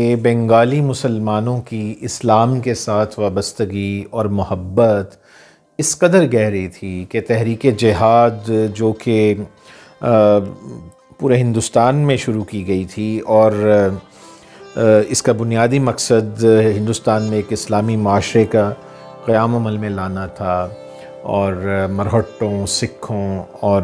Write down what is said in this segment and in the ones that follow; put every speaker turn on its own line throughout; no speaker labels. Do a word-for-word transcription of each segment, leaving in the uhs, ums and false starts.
کہ بنگالی مسلمانوں کی اسلام کے ساتھ وابستگی اور محبت اس قدر گہری تھی کہ تحریک جہاد جو کہ پورے ہندوستان میں شروع کی گئی تھی اور اس کا بنیادی مقصد ہندوستان میں ایک اسلامی معاشرے کا قیام عمل میں لانا تھا اور مرہٹوں، سکھوں اور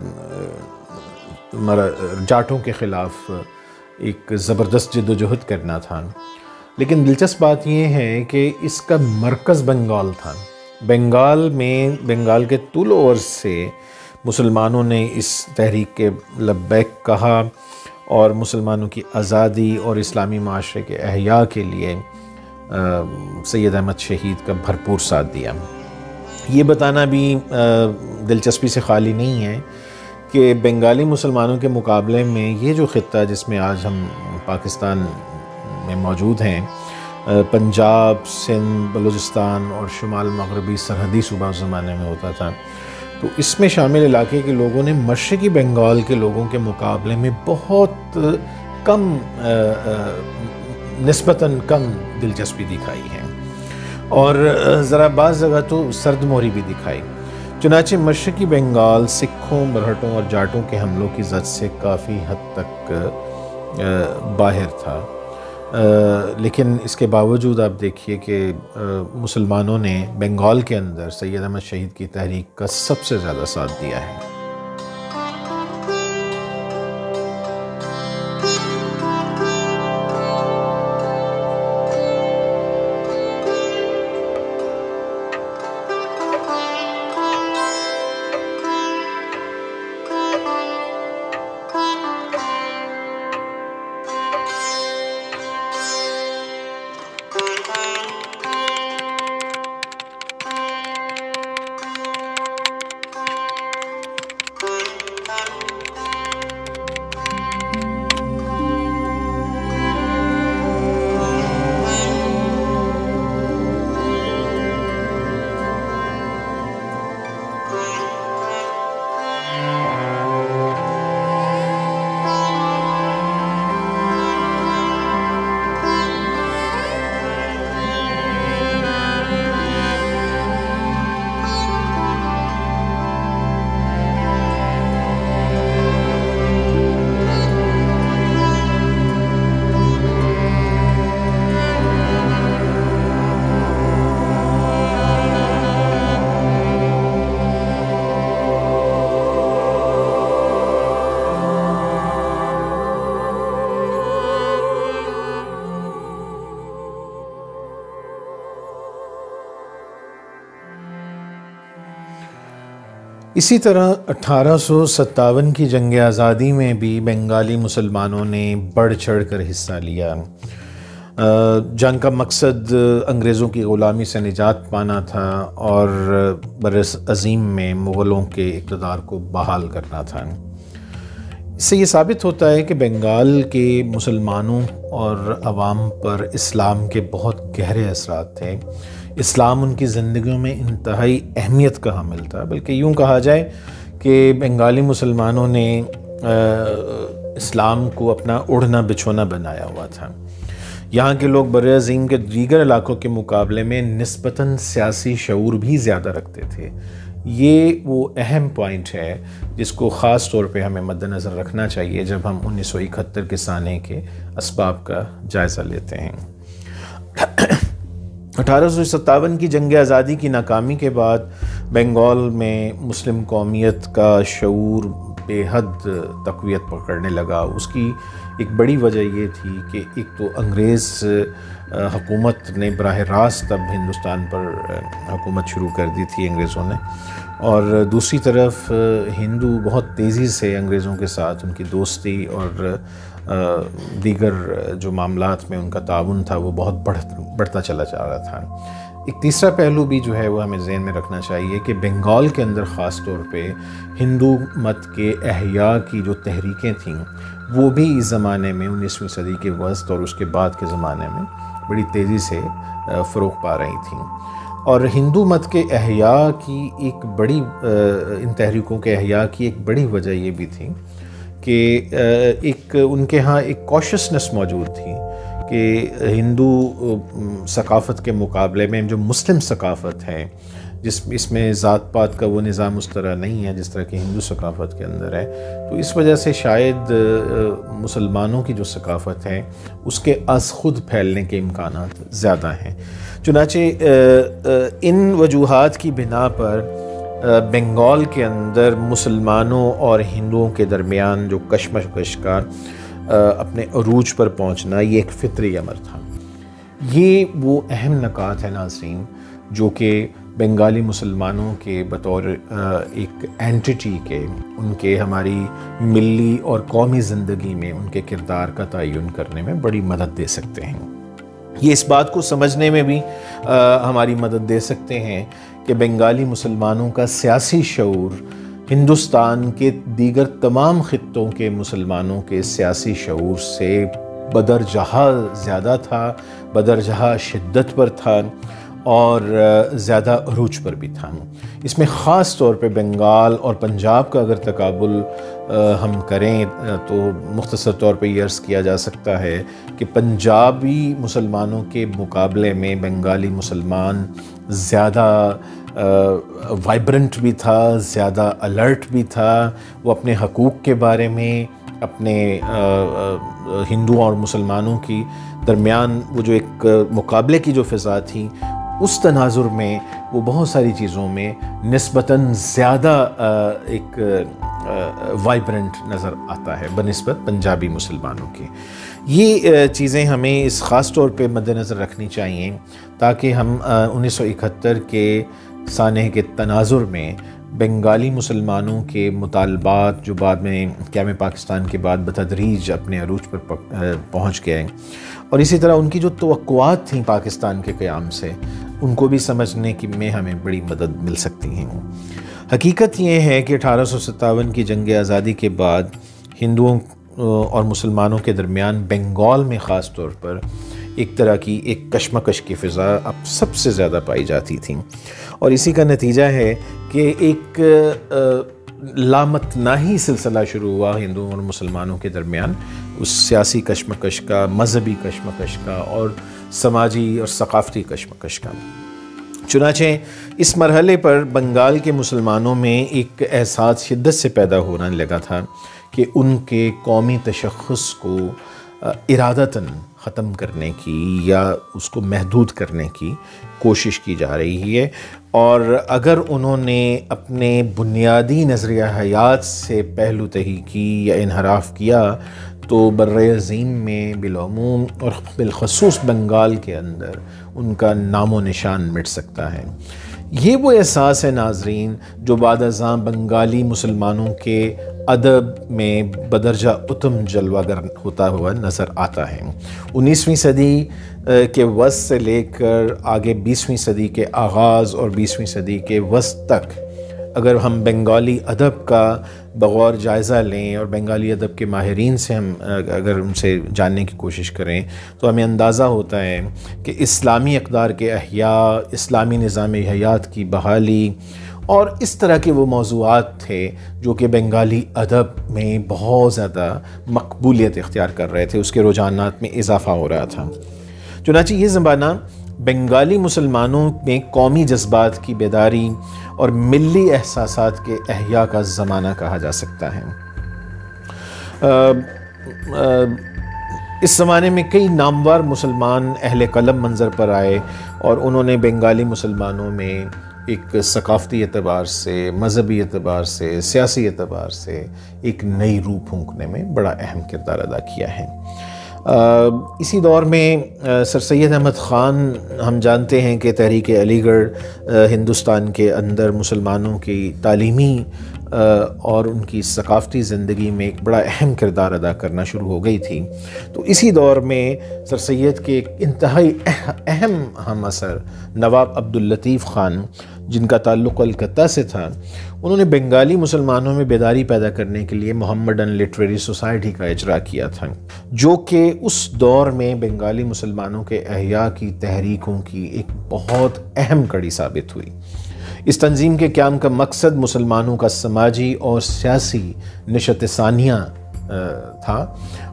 جاٹوں کے خلاف ایک زبردست جد و جہد کرنا تھا۔ لیکن دلچسپ بات یہ ہے کہ اس کا مرکز بنگال تھا۔ بنگال میں بنگال کے طول و عرض سے مسلمانوں نے اس تحریک کے لبیک کہا اور مسلمانوں کی آزادی اور اسلامی معاشرے کے احیاء کے لیے سید احمد شہید کا بھرپور ساتھ دیا۔ یہ بتانا بھی دلچسپی سے خالی نہیں ہے کہ بنگالی مسلمانوں کے مقابلے میں یہ جو خطہ جس میں آج ہم پاکستان میں موجود ہیں، پنجاب، سندھ، بلوچستان اور شمال مغربی سرحدی صوبہ اس زمانے میں ہوتا تھا، تو اس میں شامل علاقے کے لوگوں نے مشرقی بنگال کے لوگوں کے مقابلے میں بہت کم نسبتاً کم دلچسپی دکھائی ہے اور ذرا بعض جگہ تو سرد موری بھی دکھائی۔ چنانچہ مشرقی بنگال سکھوں، مرہٹوں اور جاٹوں کے حملوں کی زد سے کافی حد تک باہر تھا، لیکن اس کے باوجود آپ دیکھیے کہ مسلمانوں نے بنگال کے اندر سید احمد شہید کی تحریک کا سب سے زیادہ ساتھ دیا ہے۔ اسی طرح اٹھارہ سو ستاون کی جنگ آزادی میں بھی بنگالی مسلمانوں نے بڑھ چڑھ کر حصہ لیا۔ جنگ کا مقصد انگریزوں کی غلامی سے نجات پانا تھا اور برعظیم میں مغلوں کے اقتدار کو بحال کرنا تھا۔ اس سے یہ ثابت ہوتا ہے کہ بنگال کے مسلمانوں اور عوام پر اسلام کے بہت گہرے اثرات تھے۔ اسلام ان کی زندگیوں میں انتہائی اہمیت کا حامل تھا، بلکہ یوں کہا جائے کہ بنگالی مسلمانوں نے اسلام کو اپنا اوڑھنا بچھونا بنایا ہوا تھا۔ یہاں کے لوگ برعظیم کے دیگر علاقوں کے مقابلے میں نسبتاً سیاسی شعور بھی زیادہ رکھتے تھے۔ یہ وہ اہم پوائنٹ ہے جس کو خاص طور پہ ہمیں مد نظر رکھنا چاہیے جب ہم انیس سو اکہتر کے سانے کے اسباب کا جائزہ لیتے ہیں۔ اٹھارہ سو ستاون کی جنگ آزادی کی ناکامی کے بعد بنگال میں مسلم قومیت کا شعور بے حد تقویت پکڑنے لگا۔ اس کی ایک بڑی وجہ یہ تھی کہ ایک تو انگریز حکومت نے براہ راست اب ہندوستان پر حکومت شروع کر دی تھی انگریزوں نے، اور دوسری طرف ہندو بہت تیزی سے انگریزوں کے ساتھ ان کی دوستی اور دیگر جو معاملات میں ان کا تعاون تھا وہ بہت بڑھ بڑھتا چلا جا رہا تھا۔ ایک تیسرا پہلو بھی جو ہے وہ ہمیں ذہن میں رکھنا چاہیے کہ بنگال کے اندر خاص طور پہ ہندو مت کے احیاء کی جو تحریکیں تھیں وہ بھی اس زمانے میں انیسویں صدی کے وسط اور اس کے بعد کے زمانے میں بڑی تیزی سے فروغ پا رہی تھیں، اور ہندو مت کے احیاء کی ایک بڑی ان تحریکوں کے احیاء کی ایک بڑی وجہ یہ بھی تھی کہ ایک ان کے ہاں ایک کوششنس موجود تھی کہ ہندو ثقافت کے مقابلے میں جو مسلم ثقافت ہے، جس اس میں ذات پات کا وہ نظام اس طرح نہیں ہے جس طرح کہ ہندو ثقافت کے اندر ہے، تو اس وجہ سے شاید مسلمانوں کی جو ثقافت ہے اس کے از خود پھیلنے کے امکانات زیادہ ہیں۔ چنانچہ ان وجوہات کی بنا پر بنگال کے اندر مسلمانوں اور ہندوؤں کے درمیان جو کشمکش کا اپنے عروج پر پہنچنا یہ ایک فطری امر تھا۔ یہ وہ اہم نکات ہیں ناظرین جو کہ بنگالی مسلمانوں کے بطور ایک اینٹیٹی کے، ان کے ہماری ملی اور قومی زندگی میں ان کے کردار کا تعین کرنے میں بڑی مدد دے سکتے ہیں۔ یہ اس بات کو سمجھنے میں بھی ہماری مدد دے سکتے ہیں کہ بنگالی مسلمانوں کا سیاسی شعور ہندوستان کے دیگر تمام خطوں کے مسلمانوں کے سیاسی شعور سے بدرجہ زیادہ تھا، بدرجہ شدت پر تھا اور زیادہ عروج پر بھی تھا۔ اس میں خاص طور پہ بنگال اور پنجاب کا اگر تقابل ہم کریں تو مختصر طور پہ یہ عرض کیا جا سکتا ہے کہ پنجابی مسلمانوں کے مقابلے میں بنگالی مسلمان زیادہ وائبرنٹ بھی تھا، زیادہ الرٹ بھی تھا۔ وہ اپنے حقوق کے بارے میں، اپنے ہندوؤں اور مسلمانوں کی درمیان وہ جو ایک مقابلے کی جو فضا تھی، اس تناظر میں وہ بہت ساری چیزوں میں نسبتاً زیادہ ایک وائبرنٹ نظر آتا ہے بنسبت پنجابی مسلمانوں کے۔ یہ چیزیں ہمیں اس خاص طور پہ مد نظر رکھنی چاہیے تاکہ ہم انیس سو اکہتر کے سانحے کے تناظر میں بنگالی مسلمانوں کے مطالبات جو بعد میں قیام پاکستان کے بعد بتدریج اپنے عروج پر پہنچ گئے، اور اسی طرح ان کی جو توقعات تھیں پاکستان کے قیام سے، ان کو بھی سمجھنے کی میں ہمیں بڑی مدد مل سکتی ہیں۔ حقیقت یہ ہے کہ اٹھارہ سو ستاون کی جنگ آزادی کے بعد ہندوؤں اور مسلمانوں کے درمیان بنگال میں خاص طور پر ایک طرح کی ایک کشمکش کی فضا اب سب سے زیادہ پائی جاتی تھی، اور اسی کا نتیجہ ہے کہ ایک لامتناہی سلسلہ شروع ہوا ہندوؤں اور مسلمانوں کے درمیان، اس سیاسی کشمکش کا، مذہبی کشمکش کا اور سماجی اور ثقافتی کشمکش کا۔ چنانچہ اس مرحلے پر بنگال کے مسلمانوں میں ایک احساس شدت سے پیدا ہونے لگا تھا کہ ان کے قومی تشخص کو ارادتاً ختم کرنے کی یا اس کو محدود کرنے کی کوشش کی جا رہی ہے، اور اگر انہوں نے اپنے بنیادی نظریہ حیات سے پہلو تہی کی یا انحراف کیا تو برعظیم میں بالعموم اور بالخصوص بنگال کے اندر ان کا نام و نشان مٹ سکتا ہے۔ یہ وہ احساس ہے ناظرین جو بعد ازاں بنگالی مسلمانوں کے ادب میں بدرجہ اتم جلوہ گر ہوتا ہوا نظر آتا ہے۔ انیسویں صدی کے وسط سے لے کر آگے بیسویں صدی کے آغاز اور بیسویں صدی کے وسط تک اگر ہم بنگالی ادب کا بغور جائزہ لیں اور بنگالی ادب کے ماہرین سے ہم اگر ان سے جاننے کی کوشش کریں تو ہمیں اندازہ ہوتا ہے کہ اسلامی اقدار کے احیاء، اسلامی نظام حیات کی بحالی اور اس طرح کے وہ موضوعات تھے جو کہ بنگالی ادب میں بہت زیادہ مقبولیت اختیار کر رہے تھے، اس کے رجحانات میں اضافہ ہو رہا تھا۔ چنانچہ یہ زمانہ بنگالی مسلمانوں میں قومی جذبات کی بیداری اور ملی احساسات کے احیاء کا زمانہ کہا جا سکتا ہے۔ اس زمانے میں کئی نامور مسلمان اہل قلم منظر پر آئے اور انہوں نے بنگالی مسلمانوں میں ایک ثقافتی اعتبار سے، مذہبی اعتبار سے، سیاسی اعتبار سے ایک نئی روح پھونکنے میں بڑا اہم کردار ادا کیا ہے۔ اسی دور میں سر سید احمد خان، ہم جانتے ہیں کہ تحریک علی گڑھ ہندوستان کے اندر مسلمانوں کی تعلیمی اور ان کی ثقافتی زندگی میں ایک بڑا اہم کردار ادا کرنا شروع ہو گئی تھی، تو اسی دور میں سر سید کے ایک انتہائی اہم ہم اثر نواب عبداللطیف خان، جن کا تعلق کلکتہ سے تھا، انہوں نے بنگالی مسلمانوں میں بیداری پیدا کرنے کے لیے محمدن لٹریری سوسائٹی کا اجرا کیا تھا، جو کہ اس دور میں بنگالی مسلمانوں کے احیاء کی تحریکوں کی ایک بہت اہم کڑی ثابت ہوئی۔ اس تنظیم کے قیام کا مقصد مسلمانوں کا سماجی اور سیاسی نشت ثانیہ تھا،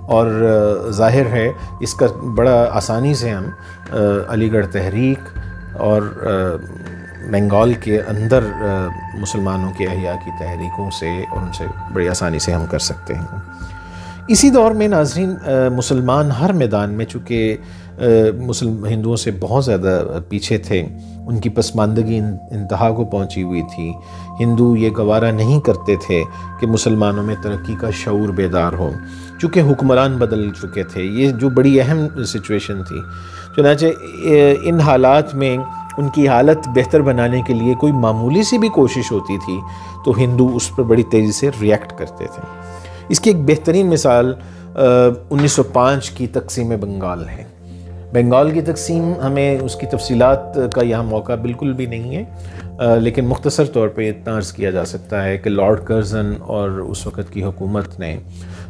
اور ظاہر ہے اس کا بڑا آسانی سے ہم علی گڑھ تحریک اور بنگال کے اندر مسلمانوں کے احیاء کی تحریکوں سے اور ان سے بڑی آسانی سے ہم کر سکتے ہیں۔ اسی دور میں ناظرین مسلمان ہر میدان میں چونکہ مسلم ہندوؤں سے بہت زیادہ پیچھے تھے، ان کی پسماندگی انتہا کو پہنچی ہوئی تھی، ہندو یہ گوارا نہیں کرتے تھے کہ مسلمانوں میں ترقی کا شعور بیدار ہو، چونکہ حکمران بدل چکے تھے، یہ جو بڑی اہم سچویشن تھی۔ چنانچہ ان حالات میں ان کی حالت بہتر بنانے کے لیے کوئی معمولی سی بھی کوشش ہوتی تھی تو ہندو اس پر بڑی تیزی سے ریئیکٹ کرتے تھے۔ اس کی ایک بہترین مثال انیس سو پانچ کی تقسیم بنگال ہے۔ بنگال کی تقسیم ہمیں اس کی تفصیلات کا یہاں موقع بالکل بھی نہیں ہے، لیکن مختصر طور پہ اتنا عرض کیا جا سکتا ہے کہ لارڈ کرزن اور اس وقت کی حکومت نے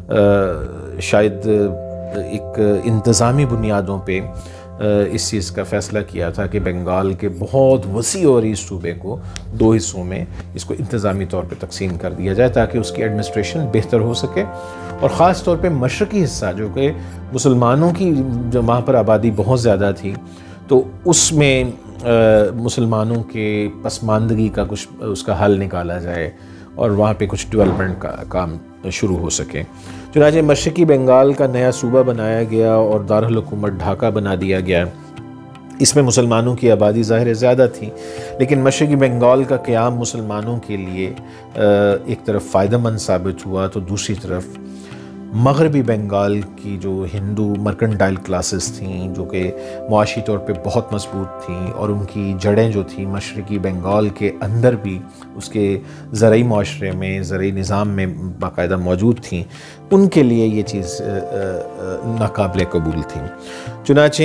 شاید ایک انتظامی بنیادوں پہ اس چیز کا فیصلہ کیا تھا کہ بنگال کے بہت وسیع اور اس صوبے کو دو حصوں میں اس کو انتظامی طور پہ تقسیم کر دیا جائے تاکہ اس کی ایڈمنسٹریشن بہتر ہو سکے، اور خاص طور پہ مشرقی حصہ جو کہ مسلمانوں کی جو وہاں پر آبادی بہت زیادہ تھی تو اس میں مسلمانوں کے پسماندگی کا کچھ اس کا حل نکالا جائے اور وہاں پہ کچھ ڈیولپمنٹ کا کام شروع ہو سکے۔ چنانچہ مشرقی بنگال کا نیا صوبہ بنایا گیا اور دارالحکومت ڈھاکہ بنا دیا گیا۔ اس میں مسلمانوں کی آبادی ظاہر زیادہ تھی، لیکن مشرقی بنگال کا قیام مسلمانوں کے لیے ایک طرف فائدہ مند ثابت ہوا تو دوسری طرف مغربی بنگال کی جو ہندو مرکنٹائل کلاسز تھیں جو کہ معاشی طور پہ بہت مضبوط تھیں اور ان کی جڑیں جو تھیں مشرقی بنگال کے اندر بھی اس کے زرعی معاشرے میں زرعی نظام میں باقاعدہ موجود تھیں، ان کے لیے یہ چیز ناقابل قبول تھی۔ چنانچہ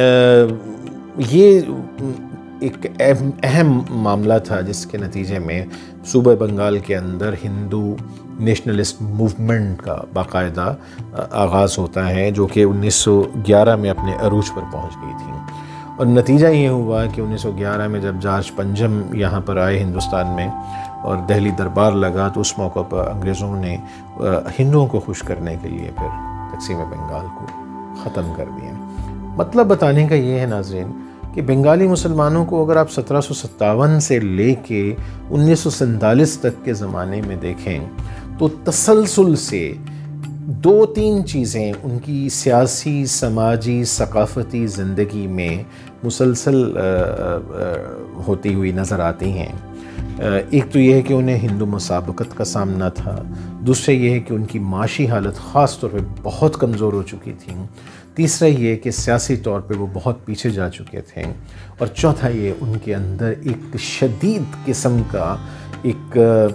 یہ ایک اہم معاملہ تھا جس کے نتیجے میں صوبہ بنگال کے اندر ہندو نیشنلسٹ موومنٹ کا باقاعدہ آغاز ہوتا ہے جو کہ انیس سو گیارہ میں اپنے عروج پر پہنچ گئی تھی، اور نتیجہ یہ ہوا کہ انیس سو گیارہ میں جب جارج پنجم یہاں پر آئے ہندوستان میں اور دہلی دربار لگا تو اس موقع پر انگریزوں نے ہندوؤں کو خوش کرنے کے لیے پھر تقسیم بنگال کو ختم کر دیا۔ مطلب بتانے کا یہ ہے ناظرین کہ بنگالی مسلمانوں کو اگر آپ سترہ سو ستاون سے لے کے انیس سو سینتالیس تک کے زمانے میں دیکھیں تو تسلسل سے دو تین چیزیں ان کی سیاسی، سماجی، ثقافتی زندگی میں مسلسل ہوتی ہوئی نظر آتی ہیں۔ ایک تو یہ ہے کہ انہیں ہندو مسابقت کا سامنا تھا، دوسرا یہ ہے کہ ان کی معاشی حالت خاص طور پہ بہت کمزور ہو چکی تھی، تیسرا یہ کہ سیاسی طور پہ وہ بہت پیچھے جا چکے تھے، اور چوتھا یہ ان کے اندر ایک شدید قسم کا ایک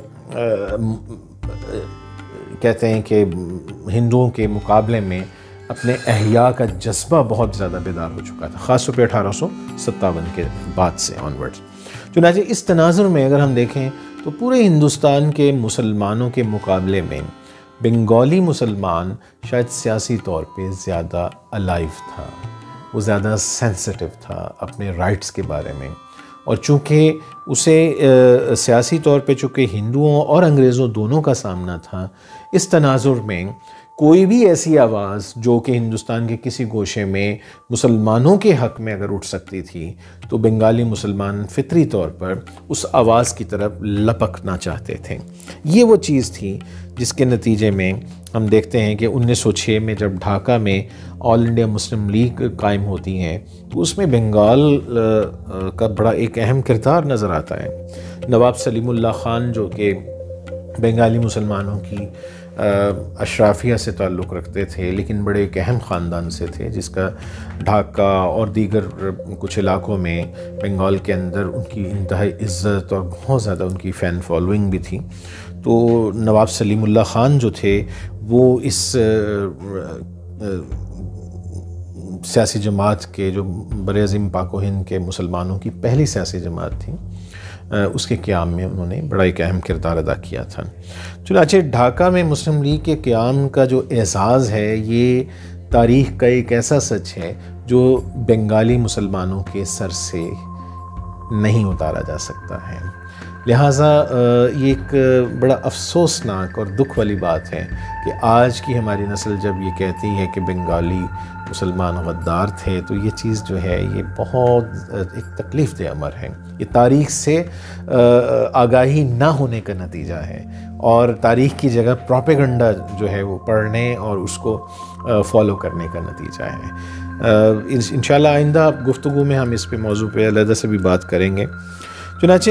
کہتے ہیں کہ ہندوؤں کے مقابلے میں اپنے احیاء کا جذبہ بہت زیادہ بیدار ہو چکا تھا، خاص طور پہ اٹھارہ سو ستاون کے بعد سے آنورڈ۔ چنانچہ اس تناظر میں اگر ہم دیکھیں تو پورے ہندوستان کے مسلمانوں کے مقابلے میں بنگالی مسلمان شاید سیاسی طور پہ زیادہ الائیو تھا، وہ زیادہ سینسٹیو تھا اپنے رائٹس کے بارے میں، اور چونکہ اسے سیاسی طور پہ چونکہ ہندوؤں اور انگریزوں دونوں کا سامنا تھا، اس تناظر میں کوئی بھی ایسی آواز جو کہ ہندوستان کے کسی گوشے میں مسلمانوں کے حق میں اگر اٹھ سکتی تھی تو بنگالی مسلمان فطری طور پر اس آواز کی طرف لپکنا چاہتے تھے۔ یہ وہ چیز تھی جس کے نتیجے میں ہم دیکھتے ہیں کہ انیس سو چھ میں جب ڈھاکہ میں آل انڈیا مسلم لیگ قائم ہوتی ہیں تو اس میں بنگال کا بڑا ایک اہم کردار نظر آتا ہے۔ نواب سلیم اللہ خان جو کہ بنگالی مسلمانوں کی اشرافیہ سے تعلق رکھتے تھے لیکن بڑے ایک اہم خاندان سے تھے، جس کا ڈھاکہ اور دیگر کچھ علاقوں میں بنگال کے اندر ان کی انتہائی عزت اور بہت زیادہ ان کی فین فالوئنگ بھی تھی، تو نواب سلیم اللہ خان جو تھے وہ اس سیاسی جماعت کے جو برعظیم پاک و ہند کے مسلمانوں کی پہلی سیاسی جماعت تھی، اس کے قیام میں انہوں نے بڑا ایک اہم کردار ادا کیا تھا۔ چنانچہ ڈھاکہ میں مسلم لیگ کے قیام کا جو اعزاز ہے یہ تاریخ کا ایک ایسا سچ ہے جو بنگالی مسلمانوں کے سر سے نہیں اتارا جا سکتا ہے۔ لہٰذا یہ ایک بڑا افسوسناک اور دکھ والی بات ہے کہ آج کی ہماری نسل جب یہ کہتی ہے کہ بنگالی مسلمان غدار تھے، تو یہ چیز جو ہے یہ بہت ایک تکلیف دہ امر ہے۔ یہ تاریخ سے آگاہی نہ ہونے کا نتیجہ ہے، اور تاریخ کی جگہ پروپیگنڈا جو ہے وہ پڑھنے اور اس کو فالو کرنے کا نتیجہ ہے۔ انشاءاللہ آئندہ گفتگو میں ہم اس پہ موضوع پہ علیحدہ سے بھی بات کریں گے۔ چنانچہ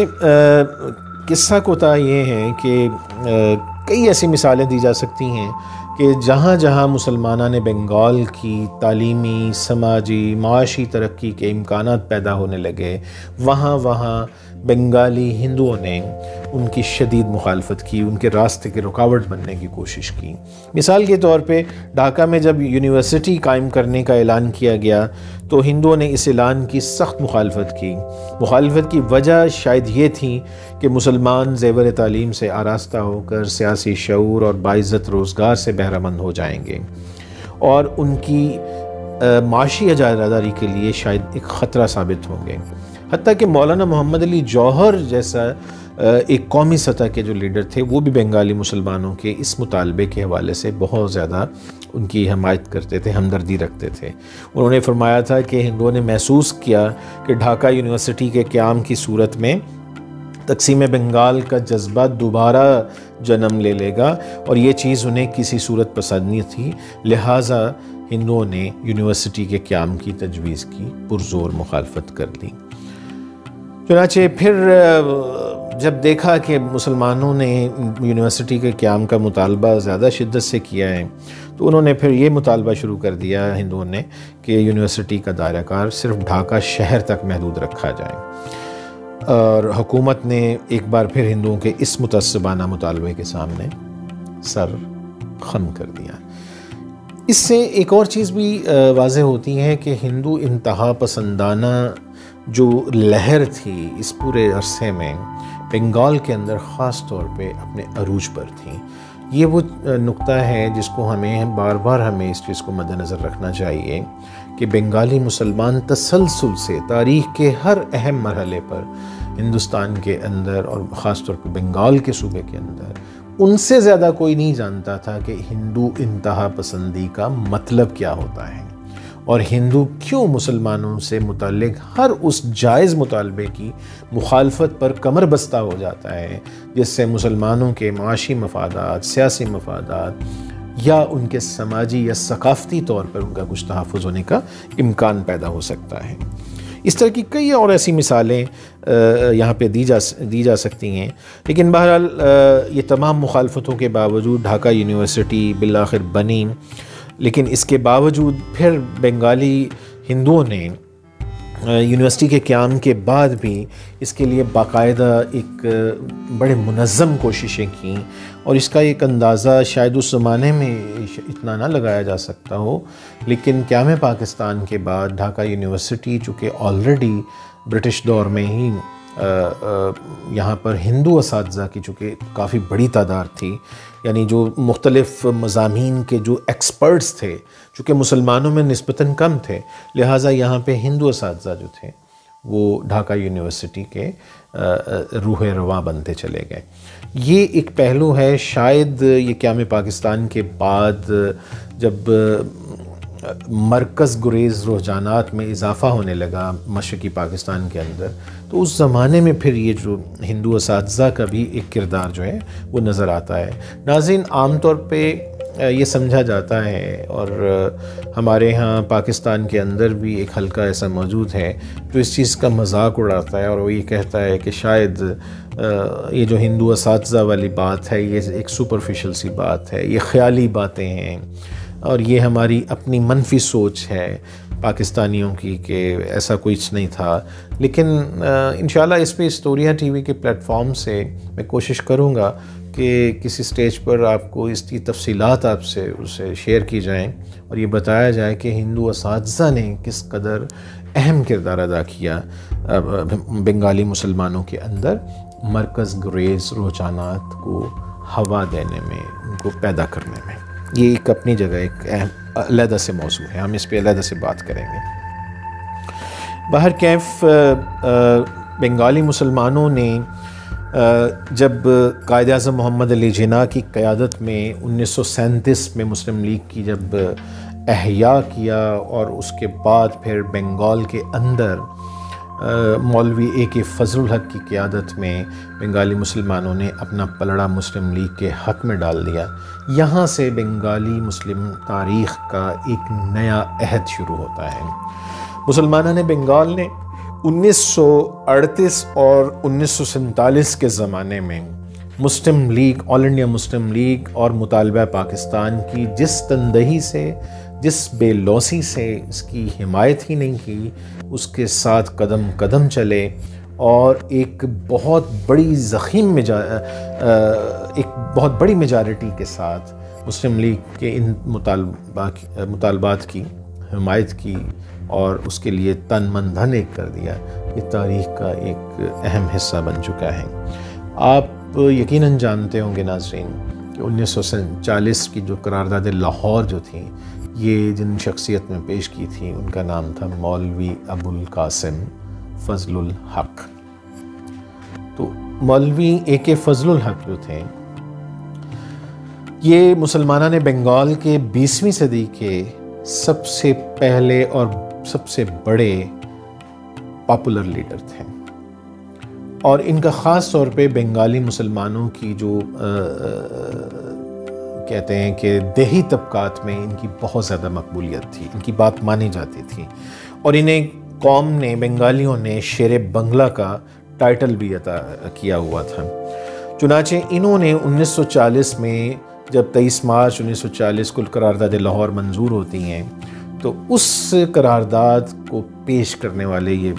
قصہ کوتا یہ ہے کہ کئی ایسی مثالیں دی جا سکتی ہیں کہ جہاں جہاں مسلمانان بنگال کی تعلیمی، سماجی، معاشی ترقی کے امکانات پیدا ہونے لگے، وہاں وہاں بنگالی ہندوؤں نے ان کی شدید مخالفت کی، ان کے راستے کے رکاوٹ بننے کی کوشش کی۔ مثال کے طور پہ ڈھاکہ میں جب یونیورسٹی قائم کرنے کا اعلان کیا گیا تو ہندوؤں نے اس اعلان کی سخت مخالفت کی۔ مخالفت کی وجہ شاید یہ تھی کہ مسلمان زیور تعلیم سے آراستہ ہو کر سیاسی شعور اور باعزت روزگار سے بہرہ مند ہو جائیں گے، اور ان کی معاشی اجاراداری کے لیے شاید ایک خطرہ ثابت ہوں گے۔ حتیٰ کہ مولانا محمد علی جوہر جیسا ایک قومی سطح کے جو لیڈر تھے، وہ بھی بنگالی مسلمانوں کے اس مطالبے کے حوالے سے بہت زیادہ ان کی حمایت کرتے تھے، ہمدردی رکھتے تھے۔ انہوں نے فرمایا تھا کہ ہندوؤں نے محسوس کیا کہ ڈھاکہ یونیورسٹی کے قیام کی صورت میں تقسیم بنگال کا جذبہ دوبارہ جنم لے لے گا، اور یہ چیز انہیں کسی صورت پسند نہیں تھی، لہٰذا ہندوؤں نے یونیورسٹی کے قیام کی تجویز کی پرزور مخالفت کر دی۔ چنانچہ پھر جب دیکھا کہ مسلمانوں نے یونیورسٹی کے قیام کا مطالبہ زیادہ شدت سے کیا ہے، تو انہوں نے پھر یہ مطالبہ شروع کر دیا ہندوؤں نے کہ یونیورسٹی کا دائرہ کار صرف ڈھاکہ شہر تک محدود رکھا جائے، اور حکومت نے ایک بار پھر ہندوؤں کے اس متعصبانہ مطالبے کے سامنے سر خم کر دیا۔ اس سے ایک اور چیز بھی واضح ہوتی ہے کہ ہندو انتہا پسندانہ جو لہر تھی اس پورے عرصے میں بنگال کے اندر خاص طور پہ اپنے عروج پر تھی۔ یہ وہ نقطہ ہے جس کو ہمیں بار بار ہمیں اس چیز کو مد نظر رکھنا چاہیے کہ بنگالی مسلمان تسلسل سے تاریخ کے ہر اہم مرحلے پر ہندوستان کے اندر اور خاص طور پہ بنگال کے صوبے کے اندر ان سے زیادہ کوئی نہیں جانتا تھا کہ ہندو انتہا پسندی کا مطلب کیا ہوتا ہے، اور ہندو کیوں مسلمانوں سے متعلق ہر اس جائز مطالبے کی مخالفت پر کمر بستہ ہو جاتا ہے جس سے مسلمانوں کے معاشی مفادات، سیاسی مفادات یا ان کے سماجی یا ثقافتی طور پر ان کا کچھ تحفظ ہونے کا امکان پیدا ہو سکتا ہے۔ اس طرح کی کئی اور ایسی مثالیں یہاں پہ دی جا دی جا سکتی ہیں، لیکن بہرحال یہ تمام مخالفتوں کے باوجود ڈھاکہ یونیورسٹی بالآخر بنی، لیکن اس کے باوجود پھر بنگالی ہندوؤں نے یونیورسٹی کے قیام کے بعد بھی اس کے لیے باقاعدہ ایک بڑے منظم کوششیں کیں، اور اس کا ایک اندازہ شاید اس زمانے میں اتنا نہ لگایا جا سکتا ہو، لیکن قیام پاکستان کے بعد ڈھاکہ یونیورسٹی چونکہ آلریڈی برٹش دور میں ہی یہاں پر ہندو اساتذہ کی چونکہ کافی بڑی تعداد تھی، یعنی جو مختلف مضامین کے جو ایکسپرٹس تھے چونکہ مسلمانوں میں نسبتاً کم تھے، لہٰذا یہاں پہ ہندو اساتذہ جو تھے وہ ڈھاکہ یونیورسٹی کے روح رواں بنتے چلے گئے۔ یہ ایک پہلو ہے، شاید یہ قیام پاکستان کے بعد جب مرکز گریز رجحانات میں اضافہ ہونے لگا مشرقی پاکستان کے اندر، تو اس زمانے میں پھر یہ جو ہندو اساتذہ کا بھی ایک کردار جو ہے وہ نظر آتا ہے۔ ناظرین، عام طور پہ یہ سمجھا جاتا ہے، اور ہمارے ہاں پاکستان کے اندر بھی ایک حلقہ ایسا موجود ہے جو اس چیز کا مذاق اڑاتا ہے، اور وہ یہ کہتا ہے کہ شاید یہ جو ہندو اساتذہ والی بات ہے یہ ایک سپرفیشل سی بات ہے، یہ خیالی باتیں ہیں، اور یہ ہماری اپنی منفی سوچ ہے پاکستانیوں کی کہ ایسا کچھ نہیں تھا۔ لیکن انشاءاللہ اس پہ اسٹوریہ ٹی وی کے پلیٹ فارم سے میں کوشش کروں گا کہ کسی سٹیج پر آپ کو اس کی تفصیلات آپ سے اسے شیئر کی جائیں، اور یہ بتایا جائے کہ ہندو اساتذہ نے کس قدر اہم کردار ادا کیا بنگالی مسلمانوں کے اندر مرکز گریز رجحانات کو ہوا دینے میں، ان کو پیدا کرنے میں۔ یہ ایک اپنی جگہ ایک اہم علیحدہ سے موضوع ہے، ہم اس پہ علیحدہ سے بات کریں گے۔ بہر کیف بنگالی مسلمانوں نے جب قائد اعظم محمد علی جناح کی قیادت میں انیس سو سینتیس میں مسلم لیگ کی جب احیاء کیا اور اس کے بعد پھر بنگال کے اندر مولوی اے کے فضل الحق کی قیادت میں بنگالی مسلمانوں نے اپنا پلڑا مسلم لیگ کے حق میں ڈال دیا، یہاں سے بنگالی مسلم تاریخ کا ایک نیا عہد شروع ہوتا ہے۔ مسلمانوں نے بنگال نے انیس سو اڑتیس اور انیس سو سینتالیس کے زمانے میں مسلم لیگ، آل انڈیا مسلم لیگ اور مطالبہ پاکستان کی جس تندہی سے، جس بے لوثی سے اس کی حمایت ہی نہیں کی، اس کے ساتھ قدم قدم چلے اور ایک بہت بڑی ضخیم مجا ایک بہت بڑی میجارٹی کے ساتھ مسلم لیگ کے ان مطالبہ مطالبات کی حمایت کی اور اس کے لیے تن من دھن ایک کر دیا، یہ تاریخ کا ایک اہم حصہ بن چکا ہے۔ آپ یقیناً جانتے ہوں گے ناظرین کہ انیس سو چالیس کی جو قرارداد لاہور جو تھی، یہ جن شخصیت میں پیش کی تھی ان کا نام تھا مولوی ابو القاسم فضل الحق۔ تو مولوی اے کے فضل الحق جو تھے، یہ مسلمانوں نے بنگال کے بیسویں صدی کے سب سے پہلے اور سب سے بڑے پاپولر لیڈر تھے، اور ان کا خاص طور پہ بنگالی مسلمانوں کی جو آ, آ, کہتے ہیں کہ دیہی طبقات میں ان کی بہت زیادہ مقبولیت تھی، ان کی بات مانی جاتی تھی، اور انہیں قوم نے، بنگالیوں نے شیر بنگلہ کا ٹائٹل بھی عطا کیا ہوا تھا۔ چنانچہ انہوں نے انیس سو چالیس میں جب تیئیس مارچ انیس سو چالیس کو قرارداد لاہور منظور ہوتی ہیں، تو اس قرارداد کو پیش کرنے والے یہ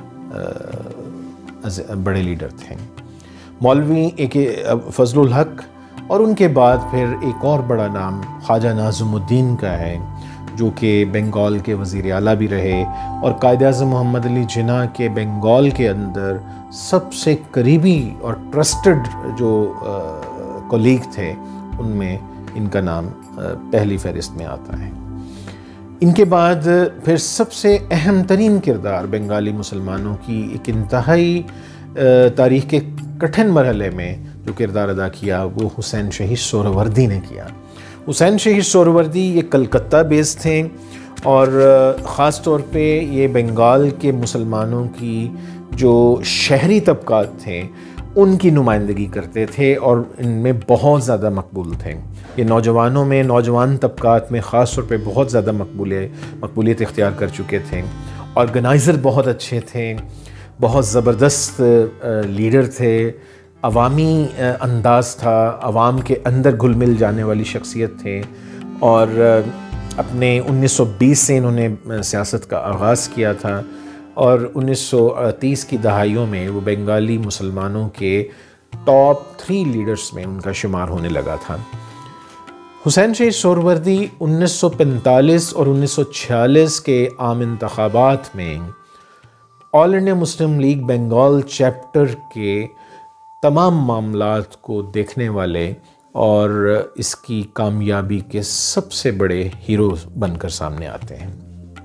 بڑے لیڈر تھے مولوی اے کے فضل الحق، اور ان کے بعد پھر ایک اور بڑا نام خواجہ ناظم الدین کا ہے، جو کہ بنگال کے وزیر اعلیٰ بھی رہے اور قائد اعظم محمد علی جناح کے بنگال کے اندر سب سے قریبی اور ٹرسٹڈ جو کولیگ تھے، ان میں ان کا نام پہلی فہرست میں آتا ہے۔ ان کے بعد پھر سب سے اہم ترین کردار بنگالی مسلمانوں کی ایک انتہائی تاریخ کے کٹھن مرحلے میں جو کردار ادا کیا، وہ حسین شہید سہروردی نے کیا۔ حسین شہید سہروردی یہ کلکتہ بیس تھے، اور خاص طور پہ یہ بنگال کے مسلمانوں کی جو شہری طبقات تھے ان کی نمائندگی کرتے تھے، اور ان میں بہت زیادہ مقبول تھے۔ یہ نوجوانوں میں، نوجوان طبقات میں خاص طور پہ بہت زیادہ مقبولیت مقبولیت اختیار کر چکے تھے، آرگنائزر بہت اچھے تھے، بہت زبردست لیڈر تھے، عوامی انداز تھا، عوام کے اندر گھل مل جانے والی شخصیت تھے، اور اپنے انیس سو بیس سے انہوں نے سیاست کا آغاز کیا تھا، اور انیس سو تیس کی دہائیوں میں وہ بنگالی مسلمانوں کے ٹاپ تھری لیڈرز میں ان کا شمار ہونے لگا تھا۔ حسین شہید سہروردی انیس سو پینتالیس اور انیس سو چھیالیس کے عام انتخابات میں آل انڈیا مسلم لیگ بنگال چیپٹر کے تمام معاملات کو دیکھنے والے اور اس کی کامیابی کے سب سے بڑے ہیرو بن کر سامنے آتے ہیں۔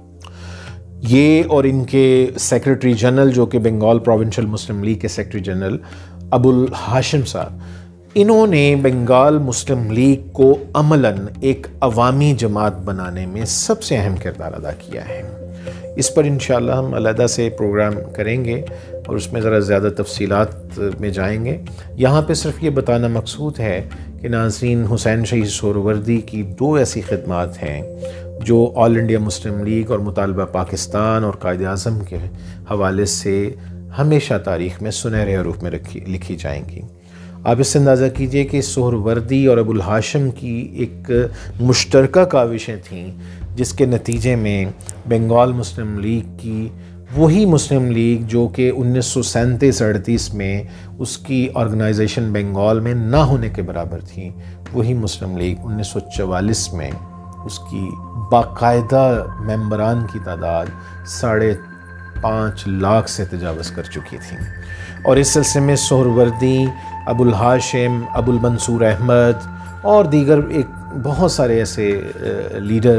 یہ اور ان کے سیکرٹری جنرل، جو کہ بنگال پروونشل مسلم لیگ کے سیکرٹری جنرل ابو الہاشم صاحب، انہوں نے بنگال مسلم لیگ کو عملاً ایک عوامی جماعت بنانے میں سب سے اہم کردار ادا کیا ہے۔ اس پر انشاءاللہ ہم علیحدہ سے پروگرام کریں گے اور اس میں ذرا زیادہ تفصیلات میں جائیں گے۔ یہاں پہ صرف یہ بتانا مقصود ہے کہ ناظرین، حسین شہید سہروردی کی دو ایسی خدمات ہیں جو آل انڈیا مسلم لیگ اور مطالبہ پاکستان اور قائد اعظم کے حوالے سے ہمیشہ تاریخ میں سنہرے حروف میں رکھی لکھی جائیں گی۔ آپ اس سے اندازہ کیجئے کہ سہروردی اور ابو الہاشم کی ایک مشترکہ کاوشیں تھیں، جس کے نتیجے میں بنگال مسلم لیگ کی وہی مسلم لیگ جو کہ انیس سو سینتیس اڑتیس میں اس کی آرگنائزیشن بنگال میں نہ ہونے کے برابر تھی، وہی مسلم لیگ انیس سو چوالیس میں اس کی باقاعدہ ممبران کی تعداد ساڑھے پانچ لاکھ سے تجاوز کر چکی تھی، اور اس سلسلے میں سہروردی، ابو الہاشم، ابو المنصور احمد اور دیگر ایک بہت سارے ایسے لیڈرز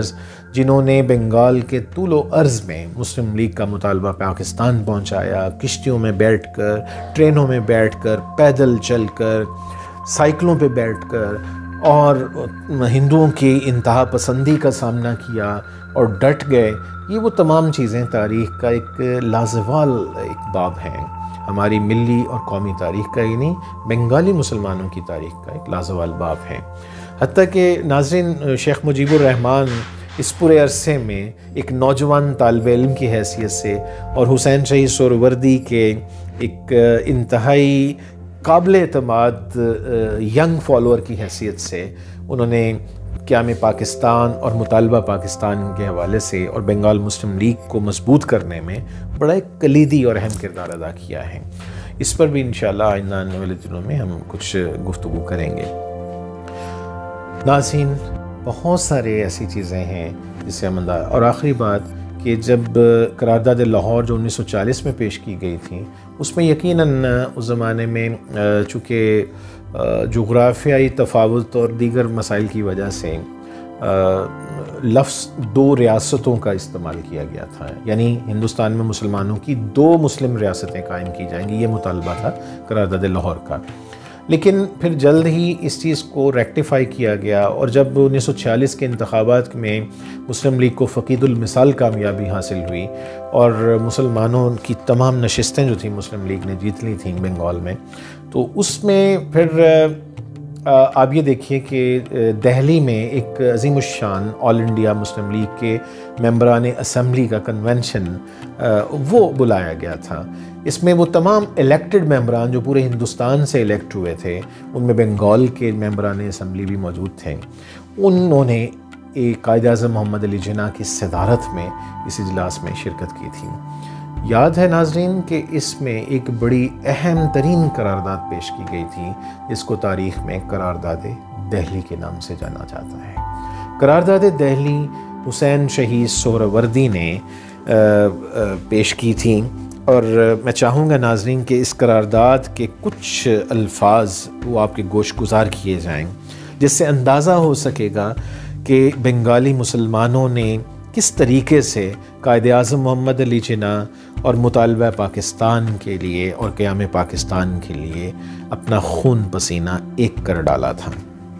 جنہوں نے بنگال کے طول و عرض میں مسلم لیگ کا مطالبہ پاکستان پہنچایا، کشتیوں میں بیٹھ کر، ٹرینوں میں بیٹھ کر، پیدل چل کر، سائیکلوں پہ بیٹھ کر، اور ہندوؤں کی انتہا پسندی کا سامنا کیا اور ڈٹ گئے، یہ وہ تمام چیزیں تاریخ کا ایک لازوال ایک باب ہیں، ہماری ملی اور قومی تاریخ کا ہی نہیں، بنگالی مسلمانوں کی تاریخ کا ایک لازوال باب ہے۔ حتیٰ کہ ناظرین، شیخ مجیب الرحمن اس پورے عرصے میں ایک نوجوان طالب علم کی حیثیت سے اور حسین شہید سہروردی کے ایک انتہائی قابل اعتماد ینگ فالوور کی حیثیت سے انہوں نے قیام پاکستان اور مطالبہ پاکستان کے حوالے سے اور بنگال مسلم لیگ کو مضبوط کرنے میں بڑا ایک کلیدی اور اہم کردار ادا کیا ہے۔ اس پر بھی انشاءاللہ آئندہ آنے والے دنوں میں ہم کچھ گفتگو کریں گے۔ ناظرین، بہت سارے ایسی چیزیں ہیں جس سے ہم اندازہ، اور آخری بات کہ جب قرارداد لاہور جو انیس سو چالیس میں پیش کی گئی تھی، اس میں یقیناً اس زمانے میں چونکہ جغرافیائی تفاوت اور دیگر مسائل کی وجہ سے لفظ دو ریاستوں کا استعمال کیا گیا تھا، یعنی ہندوستان میں مسلمانوں کی دو مسلم ریاستیں قائم کی جائیں گی، یہ مطالبہ تھا قرارداد لاہور کا۔ لیکن پھر جلد ہی اس چیز کو ریکٹیفائی کیا گیا، اور جب انیس سو چھیالیس کے انتخابات میں مسلم لیگ کو فقید المثال کامیابی حاصل ہوئی اور مسلمانوں کی تمام نشستیں جو تھیں مسلم لیگ نے جیت لی تھیں بنگال میں، تو اس میں پھر آپ یہ دیکھیے کہ دہلی میں ایک عظیم الشان آل انڈیا مسلم لیگ کے ممبران اسمبلی کا کنونشن وہ بلایا گیا تھا۔ اس میں وہ تمام الیکٹڈ ممبران جو پورے ہندوستان سے الیکٹ ہوئے تھے، ان میں بنگال کے ممبران اسمبلی بھی موجود تھے، انہوں نے ایک قائد اعظم محمد علی جناح کی صدارت میں اس اجلاس میں شرکت کی تھی۔ یاد ہے ناظرین کہ اس میں ایک بڑی اہم ترین قرارداد پیش کی گئی تھی، جس کو تاریخ میں قرارداد دہلی کے نام سے جانا جاتا ہے۔ قرارداد دہلی حسین شہید سہروردی نے پیش کی تھی، اور میں چاہوں گا ناظرین کہ اس قرارداد کے کچھ الفاظ وہ آپ کے گوش گزار کیے جائیں، جس سے اندازہ ہو سکے گا کہ بنگالی مسلمانوں نے کس طریقے سے قائد اعظم محمد علی جناح اور مطالبہ پاکستان کے لیے اور قیام پاکستان کے لیے اپنا خون پسینہ ایک کر ڈالا تھا۔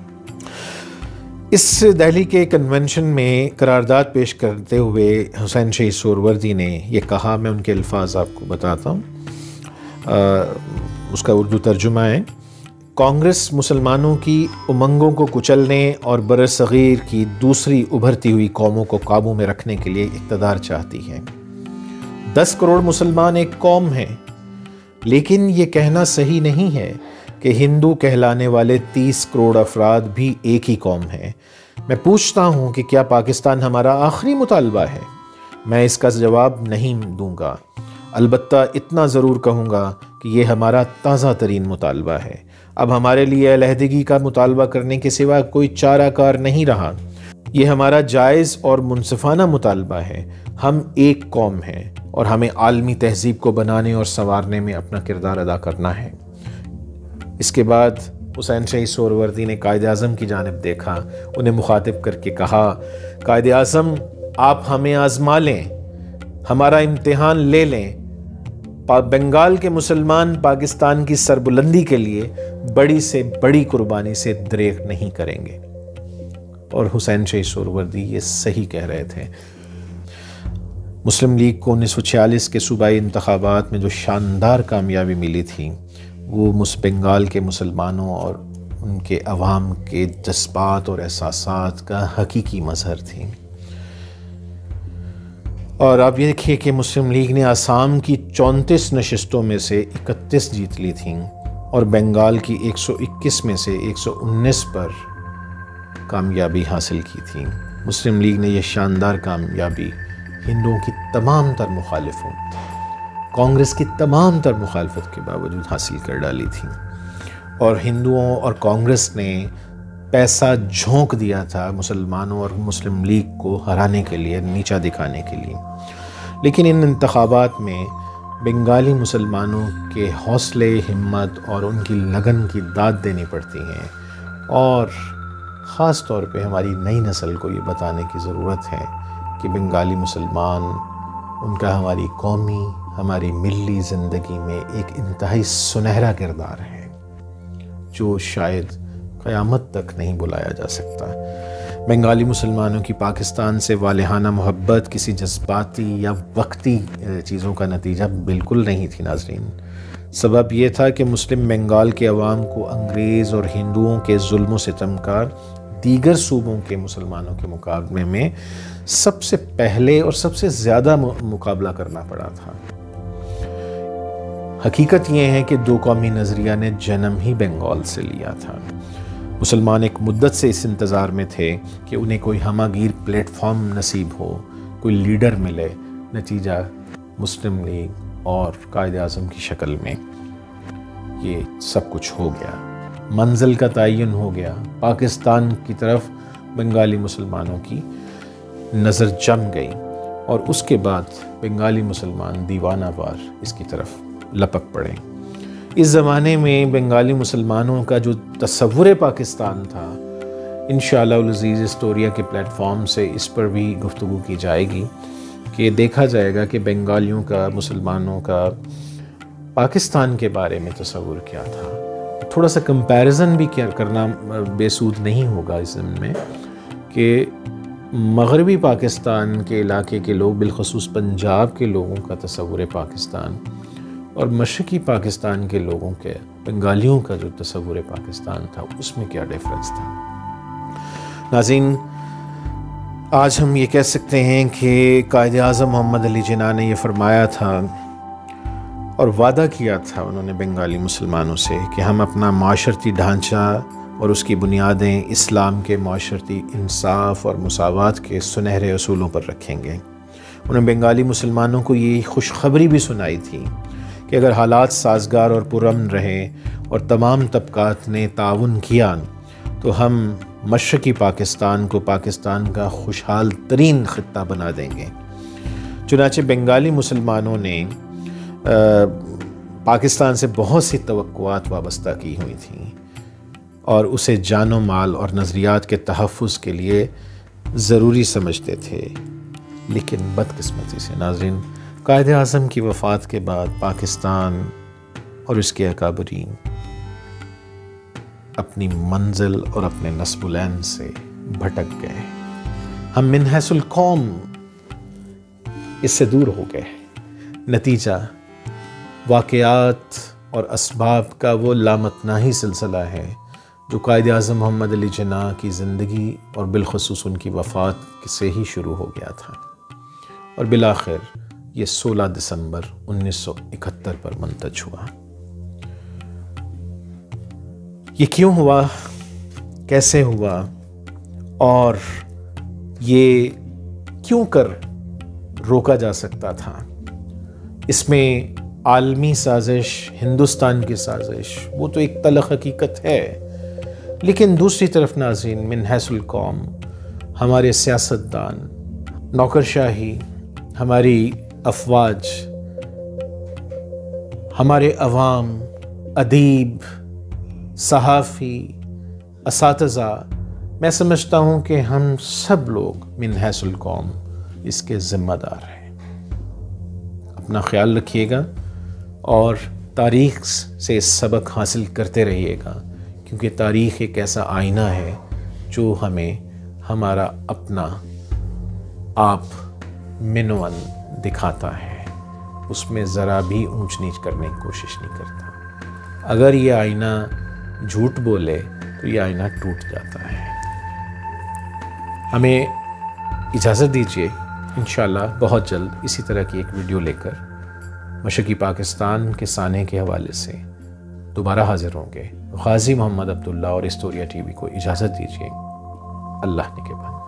اس دہلی کے کنونشن میں قرارداد پیش کرتے ہوئے حسین شہید سہروردی نے یہ کہا، میں ان کے الفاظ آپ کو بتاتا ہوں، اس کا اردو ترجمہ ہے: کانگریس مسلمانوں کی امنگوں کو کچلنے اور برصغیر کی دوسری ابھرتی ہوئی قوموں کو قابو میں رکھنے کے لیے اقتدار چاہتی ہے۔ دس کروڑ مسلمان ایک قوم ہیں، لیکن یہ کہنا صحیح نہیں ہے کہ ہندو کہلانے والے تیس کروڑ افراد بھی ایک ہی قوم ہیں۔ میں پوچھتا ہوں کہ کیا پاکستان ہمارا آخری مطالبہ ہے؟ میں اس کا جواب نہیں دوں گا، البتہ اتنا ضرور کہوں گا کہ یہ ہمارا تازہ ترین مطالبہ ہے۔ اب ہمارے لیے علیحدگی کا مطالبہ کرنے کے سوا کوئی چارہ کار نہیں رہا۔ یہ ہمارا جائز اور منصفانہ مطالبہ ہے۔ ہم ایک قوم ہیں اور ہمیں عالمی تہذیب کو بنانے اور سنوارنے میں اپنا کردار ادا کرنا ہے۔ اس کے بعد حسین شہید سہروردی نے قائد اعظم کی جانب دیکھا، انہیں مخاطب کر کے کہا: قائد اعظم، آپ ہمیں آزما لیں، ہمارا امتحان لے لیں۔ بنگال کے مسلمان پاکستان کی سربلندی کے لیے بڑی سے بڑی قربانی سے دریغ نہیں کریں گے۔ اور حسین شہید سہروردی یہ صحیح کہہ رہے تھے۔ مسلم لیگ کو انیس سو چھیالیس کے صوبائی انتخابات میں جو شاندار کامیابی ملی تھی، وہ بنگال کے مسلمانوں اور ان کے عوام کے جذبات اور احساسات کا حقیقی مظہر تھی۔ اور آپ یہ دیکھیے کہ مسلم لیگ نے آسام کی چونتیس نشستوں میں سے اکتیس جیت لی تھیں، اور بنگال کی ایک سو اکیس میں سے ایک سو انیس پر کامیابی حاصل کی تھی۔ مسلم لیگ نے یہ شاندار کامیابی ہندوؤں کی تمام تر مخالفوں، کانگریس کی تمام تر مخالفت کے باوجود حاصل کر ڈالی تھی، اور ہندوؤں اور کانگریس نے پیسہ جھونک دیا تھا مسلمانوں اور مسلم لیگ کو ہرانے کے لیے، نیچا دکھانے کے لیے۔ لیکن ان انتخابات میں بنگالی مسلمانوں کے حوصلے، ہمت اور ان کی لگن کی داد دینی پڑتی ہیں، اور خاص طور پہ ہماری نئی نسل کو یہ بتانے کی ضرورت ہے کہ بنگالی مسلمان، ان کا ہماری قومی، ہماری ملی زندگی میں ایک انتہائی سنہرا کردار ہے جو شاید قیامت تک نہیں بلایا جا سکتا۔ بنگالی مسلمانوں کی پاکستان سے والہانہ محبت کسی جذباتی یا وقتی چیزوں کا نتیجہ بالکل نہیں تھی ناظرین۔ سبب یہ تھا کہ مسلم بنگال کے عوام کو انگریز اور ہندوؤں کے ظلم و ستم کا دیگر صوبوں کے مسلمانوں کے مقابلے میں سب سے پہلے اور سب سے زیادہ مقابلہ کرنا پڑا تھا۔ حقیقت یہ ہے کہ دو قومی نظریہ نے جنم ہی بنگال سے لیا تھا۔ مسلمان ایک مدت سے اس انتظار میں تھے کہ انہیں کوئی ہمہ گیر پلیٹ فارم نصیب ہو، کوئی لیڈر ملے۔ نتیجہ مسلم لیگ اور قائد اعظم کی شکل میں یہ سب کچھ ہو گیا، منزل کا تعین ہو گیا، پاکستان کی طرف بنگالی مسلمانوں کی نظر جم گئی، اور اس کے بعد بنگالی مسلمان دیوانہ وار اس کی طرف لپک پڑے۔ اس زمانے میں بنگالی مسلمانوں کا جو تصور پاکستان تھا، انشاءاللہ العزیز اسٹوریا کے پلیٹ فارم سے اس پر بھی گفتگو کی جائے گی کہ دیکھا جائے گا کہ بنگالیوں کا، مسلمانوں کا پاکستان کے بارے میں تصور کیا تھا۔ تھوڑا سا کمپیریزن بھی کیا کرنا بے سود نہیں ہوگا اس ضمن میں کہ مغربی پاکستان کے علاقے کے لوگ، بالخصوص پنجاب کے لوگوں کا تصور پاکستان اور مشرقی پاکستان کے لوگوں کے، بنگالیوں کا جو تصور پاکستان تھا، اس میں کیا ڈیفرنس تھا۔ ناظرین، آج ہم یہ کہہ سکتے ہیں کہ قائد اعظم محمد علی جناح نے یہ فرمایا تھا اور وعدہ کیا تھا انہوں نے بنگالی مسلمانوں سے کہ ہم اپنا معاشرتی ڈھانچہ اور اس کی بنیادیں اسلام کے معاشرتی انصاف اور مساوات کے سنہرے اصولوں پر رکھیں گے۔ انہوں نے بنگالی مسلمانوں کو یہ خوشخبری بھی سنائی تھی کہ اگر حالات سازگار اور پرامن رہے اور تمام طبقات نے تعاون کیا تو ہم مشرقی پاکستان کو پاکستان کا خوشحال ترین خطہ بنا دیں گے۔ چنانچہ بنگالی مسلمانوں نے پاکستان سے بہت سی توقعات وابستہ کی ہوئی تھیں اور اسے جان و مال اور نظریات کے تحفظ کے لیے ضروری سمجھتے تھے، لیکن بدقسمتی سے ناظرین، قائد اعظم کی وفات کے بعد پاکستان اور اس کے اکابرین اپنی منزل اور اپنے نسب العین سے بھٹک گئے۔ ہم من حیث القوم اس سے دور ہو گئے۔ نتیجہ واقعات اور اسباب کا وہ لامتناہی سلسلہ ہے جو قائد اعظم محمد علی جناح کی زندگی اور بالخصوص ان کی وفات سے ہی شروع ہو گیا تھا، اور بالآخر یہ سولہ دسمبر انیس سو اکہتر پر منتج ہوا۔ یہ کیوں ہوا، کیسے ہوا، اور یہ کیوں کر روکا جا سکتا تھا؟ اس میں عالمی سازش، ہندوستان کی سازش، وہ تو ایک تلخ حقیقت ہے، لیکن دوسری طرف ناظرین، من حیث القوم ہمارے سیاستدان، نوکرشاہی، ہماری افواج، ہمارے عوام، ادیب، صحافی، اساتذہ، میں سمجھتا ہوں کہ ہم سب لوگ من حیث القوم اس کے ذمہ دار ہیں۔ اپنا خیال رکھیے گا اور تاریخ سے سبق حاصل کرتے رہیے گا، کیونکہ تاریخ ایک ایسا آئینہ ہے جو ہمیں ہمارا اپنا آپ منون دکھاتا ہے، اس میں ذرا بھی اونچ نیچ کرنے کی کوشش نہیں کرتا۔ اگر یہ آئینہ جھوٹ بولے تو یہ آئینہ ٹوٹ جاتا ہے۔ ہمیں اجازت دیجیے، انشاءاللہ بہت جلد اسی طرح کی ایک ویڈیو لے کر مشرقی پاکستان کے سانحے کے حوالے سے دوبارہ حاضر ہوں گے۔ غازی محمد عبداللہ اور اسٹوریا ٹی وی کو اجازت دیجیے۔ اللہ نگہبان۔